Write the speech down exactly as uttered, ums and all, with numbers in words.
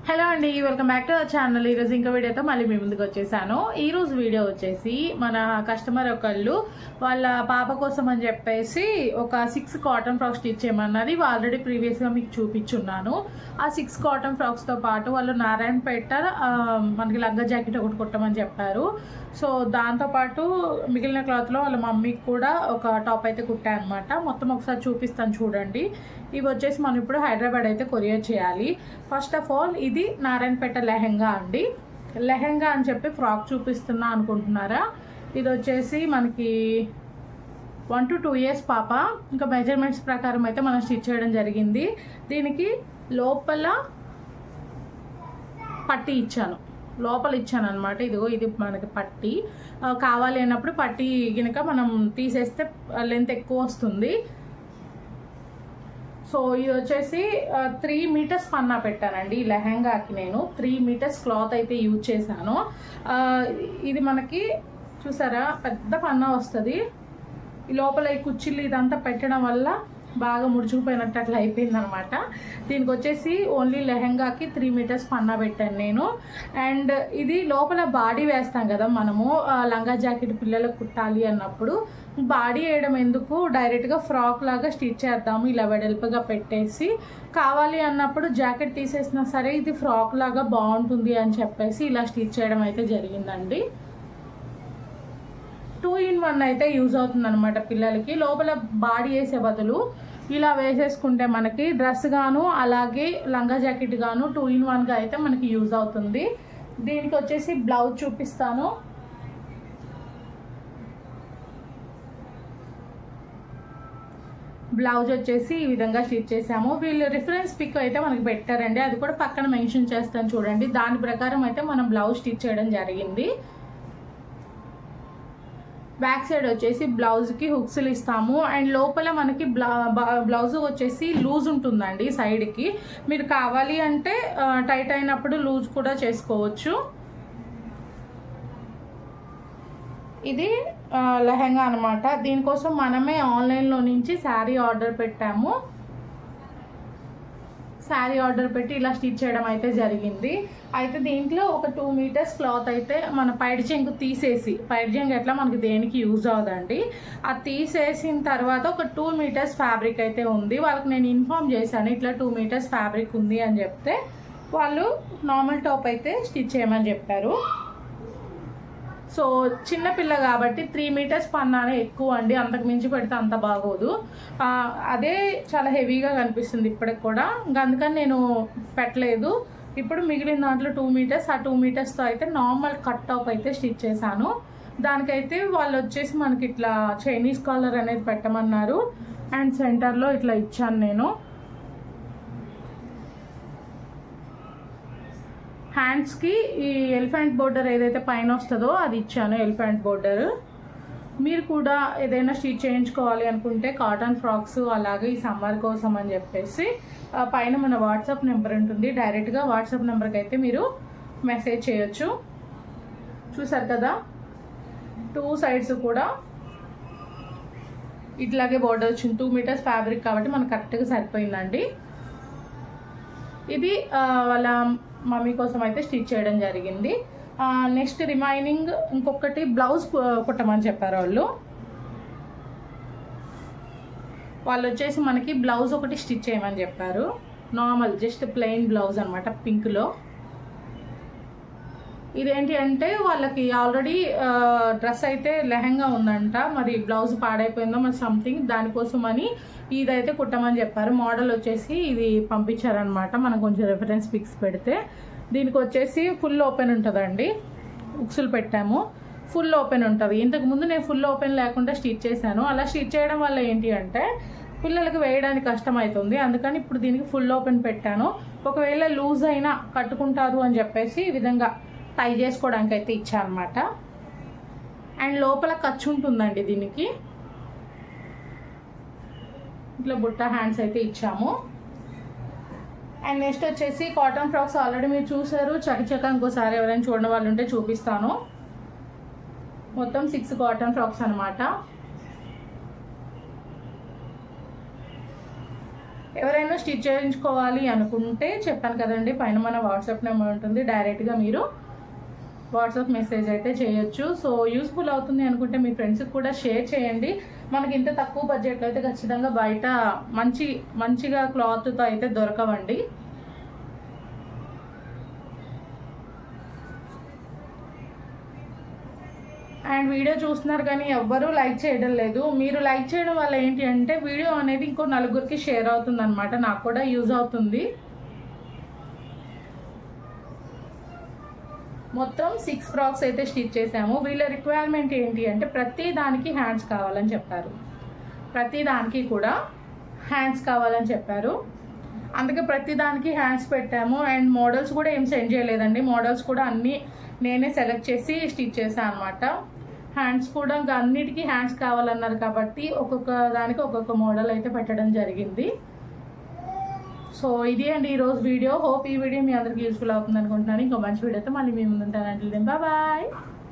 Hello అండి, welcome back to our channel. ఈరోజు ఇంకో వీడియోతో మళ్ళీ మీ ముందుకు వచ్చేసాను. ఈ రోజు వీడియో వచ్చేసి మన కస్టమర్ ఒకళ్ళు వాళ్ళ పాప కోసం అని చెప్పేసి ఒక సిక్స్ కాటన్ ఫ్రాక్స్ స్టిచ్ చేయమన్నది. ఆల్రెడీ ప్రీవియస్గా మీకు చూపించున్నాను. ఆ సిక్స్ కాటన్ ఫ్రాక్స్తో పాటు వాళ్ళు నారాయణపేట మనకి లంగా జాకెట్ ఒకటి కుట్టమని చెప్పారు. సో దాంతోపాటు మిగిలిన క్లాత్లో వాళ్ళ మమ్మీకి కూడా ఒక టాప్ అయితే కుట్టాయన్నమాట. మొత్తం ఒకసారి చూపిస్తాను చూడండి. ఇవి వచ్చేసి మనం ఇప్పుడు హైదరాబాద్ అయితే కొరియర్ చేయాలి. ఫస్ట్ ఆఫ్ ఆల్ ఇది నారాయణపేట లెహెంగా అండి. లెహెంగా అని చెప్పి ఫ్రాక్ చూపిస్తున్నా అనుకుంటున్నారా? ఇది వచ్చేసి మనకి వన్ టు టూ ఇయర్స్ పాప. ఇంకా మెజర్మెంట్స్ ప్రకారం అయితే మనం స్టిచ్ చేయడం జరిగింది. దీనికి లోపల పట్టి ఇచ్చాను, లోపల ఇచ్చాను అనమాట. ఇదిగో ఇది మనకి పట్టి. కావాలి అన్నప్పుడు పట్టి కనుక మనం తీసేస్తే లెంత్ ఎక్కువ వస్తుంది. సో ఇది వచ్చేసి త్రీ మీటర్స్ పన్నా పెట్టానండి. ఈ లెహెంగాకి నేను త్రీ మీటర్స్ క్లాత్ అయితే యూజ్ చేశాను. ఇది మనకి చూసారా పెద్ద పన్నా వస్తుంది. ఈ లోపల ఈ కుర్చీలు ఇదంతా పెట్టడం వల్ల బాగా ముడుచుకుపోయినట్టు అట్లా అయిపోయింది అనమాట. దీనికి వచ్చేసి ఓన్లీ లెహెంగాకి త్రీ మీటర్స్ పన్నా పెట్టాను నేను. అండ్ ఇది లోపల బాడీ వేస్తాం కదా మనము లంగా జాకెట్ పిల్లలకు కుట్టాలి అన్నప్పుడు. బాడీ వేయడం ఎందుకు, డైరెక్ట్గా ఫ్రాక్ లాగా స్టిచ్ చేద్దాము ఇలా వెడల్పుగా పెట్టేసి. కావాలి అన్నప్పుడు జాకెట్ తీసేసినా సరే ఇది ఫ్రాక్ లాగా బాగుంటుంది అని చెప్పేసి ఇలా స్టిచ్ చేయడం అయితే జరిగిందండి. టూ ఇన్ వన్ అయితే యూజ్ అవుతుంది అనమాట పిల్లలకి. లోపల బాడీ వేసే బదులు ఇలా వేసేసుకుంటే మనకి డ్రెస్ గాను అలాగే లంగా జాకెట్ గాను టూ ఇన్ వన్గా అయితే మనకి యూజ్ అవుతుంది. దీనికి వచ్చేసి బ్లౌజ్ చూపిస్తాను. బ్లౌజ్ వచ్చేసి ఈ విధంగా స్టిచ్ చేసాము. వీళ్ళు రిఫరెన్స్ పిక్ అయితే మనకి పెట్టారండి, అది కూడా పక్కన మెన్షన్ చేస్తాను చూడండి. దాని ప్రకారం అయితే మనం బ్లౌజ్ స్టిచ్ చేయడం జరిగింది. బ్యాక్ సైడ్ వచ్చేసి బ్లౌజ్కి హుక్స్లు ఇస్తాము. అండ్ లోపల మనకి బ్లౌజ్ వచ్చేసి లూజ్ ఉంటుందండి సైడ్కి. మీరు కావాలి అంటే టైట్ అయినప్పుడు లూజ్ కూడా చేసుకోవచ్చు. ఇది లెహెంగా అనమాట. దీనికోసం మనమే ఆన్లైన్లో నుంచి శారీ ఆర్డర్ పెట్టాము. శారీ ఆర్డర్ పెట్టి ఇలా స్టిచ్ చేయడం అయితే జరిగింది. అయితే దీంట్లో ఒక టూ మీటర్స్ క్లాత్ అయితే మన పైడి చెంగు తీసేసి, పైడి చెంగు ఎట్లా మనకి దేనికి యూజ్ అవుదండి, అది తీసేసిన తర్వాత ఒక టూ మీటర్స్ ఫ్యాబ్రిక్ అయితే ఉంది. వాళ్ళకి నేను ఇన్ఫార్మ్ చేశాను ఇట్లా టూ మీటర్స్ ఫ్యాబ్రిక్ ఉంది అని చెప్తే వాళ్ళు నార్మల్ టాప్ అయితే స్టిచ్ చేయమని చెప్పారు. సో చిన్నపిల్ల కాబట్టి త్రీ మీటర్స్ పన్నానే ఎక్కువ అండి, అంతకు మించి పెడితే అంత బాగోదు. అదే చాలా హెవీగా కనిపిస్తుంది ఇప్పటికి కూడా, ఇంకా అందుకని నేను పెట్టలేదు. ఇప్పుడు మిగిలిన దాంట్లో టూ మీటర్స్ ఆ టూ మీటర్స్తో అయితే నార్మల్ కట్ టాప్ అయితే స్టిచ్ చేశాను. దానికైతే వాళ్ళు వచ్చేసి మనకి ఇట్లా చైనీస్ కాలర్ అనేది పెట్టమన్నారు. అండ్ సెంటర్లో ఇట్లా ఇచ్చాను నేను. హ్యాండ్స్కి ఈ ఎలిఫెంట్ బోర్డర్ ఏదైతే పైన వస్తుందో అది ఇచ్చాను, ఎలిఫెంట్ బోర్డర్. మీరు కూడా ఏదైనా స్టిచ్ చేయించుకోవాలి అనుకుంటే కాటన్ ఫ్రాక్స్ అలాగే ఈ సమ్మర్ కోసం అని చెప్పేసి పైన మన వాట్సాప్ నెంబర్ ఉంటుంది. డైరెక్ట్గా వాట్సాప్ నెంబర్కి అయితే మీరు మెసేజ్ చేయొచ్చు. చూసారు కదా టూ సైడ్స్ కూడా ఇట్లాగే బోర్డర్ వచ్చింది. టూ మీటర్స్ ఫ్యాబ్రిక్ కాబట్టి మనకు కరెక్ట్గా సరిపోయిందండి. ఇది వాళ్ళ మమ్మీ కోసం అయితే స్టిచ్ చేయడం జరిగింది. నెక్స్ట్ రిమైనింగ్ ఇంకొకటి బ్లౌజ్ కుట్టమని చెప్పారు వాళ్ళు. వాళ్ళు వచ్చేసి మనకి బ్లౌజ్ ఒకటి స్టిచ్ చేయమని చెప్పారు. నార్మల్ జస్ట్ ప్లెయిన్ బ్లౌజ్ అనమాట, పింక్లో. ఇదేంటి అంటే వాళ్ళకి ఆల్రెడీ డ్రెస్ అయితే లెహెంగా ఉందంట, మరి బ్లౌజ్ పాడైపోయిందో మరి సంథింగ్, దానికోసం అని ఇదైతే కుట్టమని చెప్పారు. మోడల్ వచ్చేసి ఇది పంపించారనమాట. మనం కొంచెం రెఫరెన్స్ పిక్స్ పెడితే దీనికి వచ్చేసి ఫుల్ ఓపెన్ ఉంటుందండి. ఉక్సులు పెట్టాము, ఫుల్ ఓపెన్ ఉంటుంది. ఇంతకుముందు నేను ఫుల్ ఓపెన్ లేకుండా స్టిచ్ చేశాను. అలా స్టిచ్ చేయడం వల్ల ఏంటి అంటే పిల్లలకి వేయడానికి కష్టం అవుతుంది. అందుకని ఇప్పుడు దీనికి ఫుల్ ఓపెన్ పెట్టాను. ఒకవేళ లూజ్ అయినా కట్టుకుంటారు అని చెప్పేసి ఈ విధంగా టై చేసుకోవడానికి అయితే ఇచ్చా అనమాట. అండ్ లోపల ఖర్చు ఉంటుందండి దీనికి. ఇట్లా బుట్ట హ్యాండ్స్ అయితే ఇచ్చాము. అండ్ నెక్స్ట్ వచ్చేసి కాటన్ ఫ్రాక్స్ ఆల్రెడీ మీరు చూసారు. చకచక ఇంకోసారి ఎవరైనా చూడని వాళ్ళు ఉంటే చూపిస్తాను. మొత్తం సిక్స్ కాటన్ ఫ్రాక్స్ అనమాట. ఎవరైనా స్టిచ్ చేయించుకోవాలి అనుకుంటే చెప్పాను కదండి, పైన మన వాట్సాప్ నెంబర్ ఉంటుంది, డైరెక్ట్గా మీరు వాట్సాప్ మెసేజ్ అయితే చేయొచ్చు. సో యూస్ఫుల్ అవుతుంది అనుకుంటే మీ ఫ్రెండ్స్కి కూడా షేర్ చేయండి. మనకి ఇంత తక్కువ బడ్జెట్లో అయితే ఖచ్చితంగా బయట మంచి మంచిగా క్లాత్తో అయితే దొరకవండి. అండ్ వీడియో చూస్తున్నారు కానీ ఎవ్వరూ లైక్ చేయడం లేదు. మీరు లైక్ చేయడం వల్ల ఏంటి అంటే వీడియో అనేది ఇంకో నలుగురికి షేర్ అవుతుంది అనమాట, నాకు కూడా యూజ్ అవుతుంది. మొత్తం సిక్స్ ఫ్రాక్స్ అయితే స్టిచ్ చేసాము. వీళ్ళ రిక్వైర్మెంట్ ఏంటి అంటే ప్రతి దానికి హ్యాండ్స్ కావాలని చెప్పారు, ప్రతి దానికి కూడా హ్యాండ్స్ కావాలని చెప్పారు. అందుకే ప్రతి దానికి హ్యాండ్స్ పెట్టాము. అండ్ మోడల్స్ కూడా ఏం సెండ్ చేయలేదండి, మోడల్స్ కూడా అన్నీ నేనే సెలెక్ట్ చేసి స్టిచ్ చేశాను అనమాట. హ్యాండ్స్ కూడా ఇంకా అన్నిటికీ హ్యాండ్స్ కావాలన్నారు కాబట్టి ఒక్కొక్క దానికి ఒక్కొక్క మోడల్ అయితే పెట్టడం జరిగింది. సో ఇది అండి ఈరోజు వీడియో. హోప్ ఈ వీడియో మీ అందరికి యూస్ఫుల్ అవుతుంది అనుకుంటున్నాను. ఇంకో మంచి వీడియోతో మళ్ళీ మీ ముందు ఉంటానండి. Bye bye.